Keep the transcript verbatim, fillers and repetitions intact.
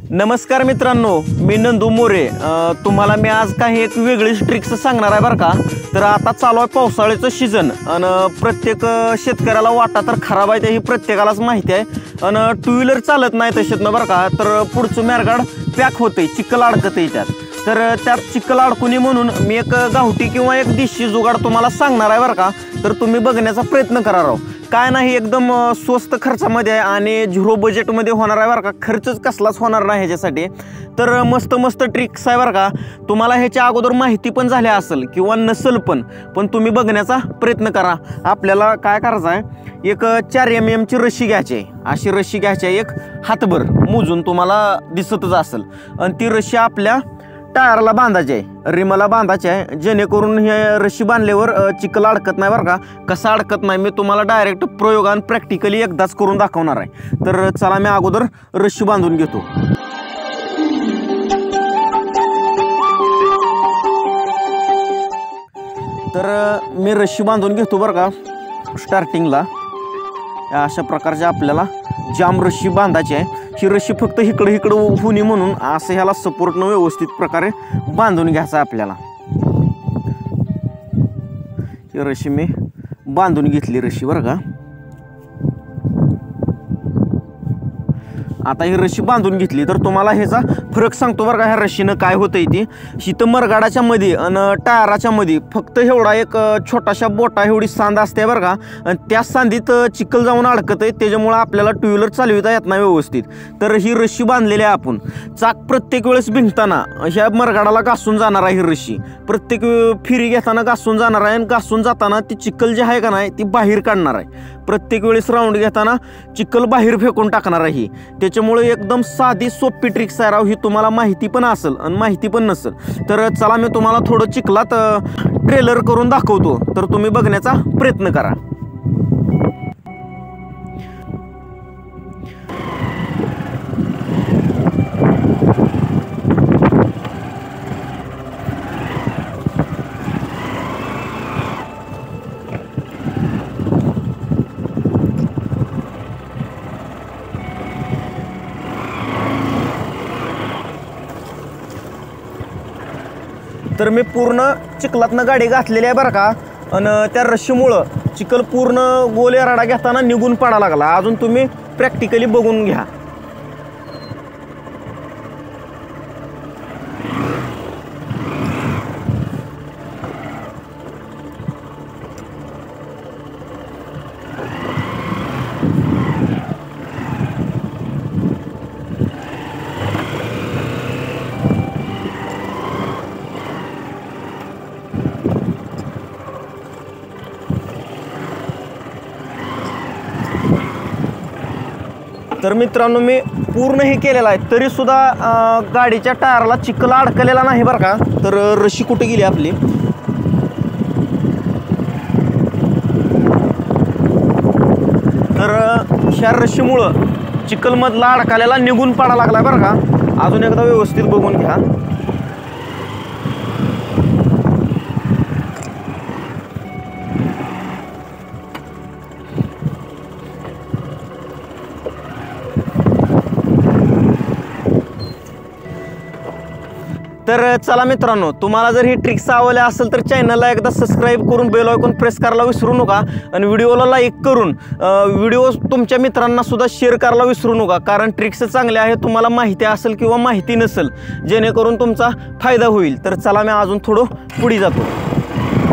नमस्कार मित्रांनो, मी नंदू मोरे। तुम्हाला मी आज काही एक वेगळीच ट्रिक्स सांगणार आहे बरं का। तर आता चालू आहे पावसाळ्याचं सीजन आणि प्रत्येक शेतकऱ्याला वाटा तर खराब आहे ही प्रत्येकालाच माहिती आहे। आणि टू व्हीलर चालत नाही तसेच बरं का, तर पुढचं मॅरगाड पॅक होते, चिखल अडकते त्यात। तर त्यात चिखल अडकुनी म्हणून मी एक गावठी किंवा एक देशी जुगाड तुम्हाला सांगणार आहे बरं का। तर तुम्ही बघण्याचा प्रयत्न करा राव। काय नाही, एकदम स्वस्त खर्चामध्ये आहे आणि झिरो बजेटमध्ये होणार आहे बरं का। खर्चच कसलाच होणार नाही ह्याच्यासाठी। तर मस्त मस्त ट्रिक्स आहे बरं का। तुम्हाला ह्याच्या अगोदर माहिती पण झाली असेल किंवा नसेल पण पण तुम्ही बघण्याचा प्रयत्न करा। आपल्याला काय करायचं आहे, एक चार एम एमची रशी घ्यायची आहे। अशी रशी घ्यायची आहे, एक हातभर मोजून तुम्हाला दिसतच असेल। आणि ती रशी आपल्या टायरला बांधायची आहे, रिमला बांधायची आहे, जेणेकरून हे रशी बांधल्यावर चिखल अडकत नाही बरं का। कसा अडकत नाही मी तुम्हाला डायरेक्ट प्रयोगान प्रॅक्टिकली एकदाच करून दाखवणार आहे। तर चला मी अगोदर रशी बांधून घेतो। तर मी रशी बांधून घेतो बरं का। स्टार्टिंगला अशा प्रकारचे आपल्याला जाम रशी बांधायची आहे। ही रशी फक्त इकडे इकडे होणी म्हणून असं ह्याला सपोर्टनं व्यवस्थित प्रकारे बांधून घ्यायचं आपल्याला। ही रशी मी बांधून घेतली रशी बरं का। आता ही रशी बांधून घेतली तर तुम्हाला ह्याचा फरक सांगतो बरं का। ह्या रशीनं काय होतंय ती, शीतं मरगाडाच्या मध्ये आणि टायराच्या मध्ये फक्त एवढा एक छोटाशा बोटा एवढी सांद असते बरं का। आणि त्या सांदीत चिखल जाऊन अडकत आहे, त्याच्यामुळे आपल्याला टू व्हीलर चालविता येत नाही व्यवस्थित। तर ही रशी बांधलेली आहे आपण। चाक प्रत्येक वेळेस भिंगताना ह्या मरगाडाला घासून जाणार आहे ही रशी। प्रत्येक फिरी घेताना घासून जाणार आहे आणि घासून जाताना ती चिखल जी आहे का नाही ती बाहेर काढणार आहे। प्रत्येक वेळेस राऊंड घेताना चिखल बाहेर फेकून टाकणार आहे। त्याच्यामुळे एकदम साधी सोपी ट्रिक्स आहे राव ही। तुम्हाला माहिती पण असेल आणि माहिती पण नसेल। तर चला मी तुम्हाला थोडं चिखलात ट्रेलर करून दाखवतो, तर तुम्ही बघण्याचा प्रयत्न करा। तर मी पूर्ण चिखलातनं गाडी घातलेली आहे बरं का। आणि त्या रशीमुळं चिखल पूर्ण गोल राडा घेताना निघून पडा लागला। अजून तुम्ही प्रॅक्टिकली बघून घ्या। तर मित्रांनो मी पूर्ण हे केलेलं आहे, तरी सुद्धा गाडीच्या टायरला चिखल अडकलेला नाही बरं का। तर रशी कुठे गेली आपली, तर ह्या रशीमुळं चिखलमधला अडकलेला निघून पडा लागला बरं का। अजून एकदा व्यवस्थित बघून घ्या। तर चला मित्रांनो, तुम्हाला जर ही ट्रिक्स आवडल्या असेल तर चॅनलला एकदा सबस्क्राईब करून बेल आयकॉन प्रेस करायला विसरू नका। आणि व्हिडिओला लाईक करून व्हिडिओ तुमच्या मित्रांना सुद्धा शेअर करायला विसरू नका, कारण ट्रिक्स चांगले आहे। तुम्हाला माहिती असेल किंवा माहिती नसेल, जेणेकरून तुमचा फायदा होईल। तर चला मी अजून थोडं पुढे जातो।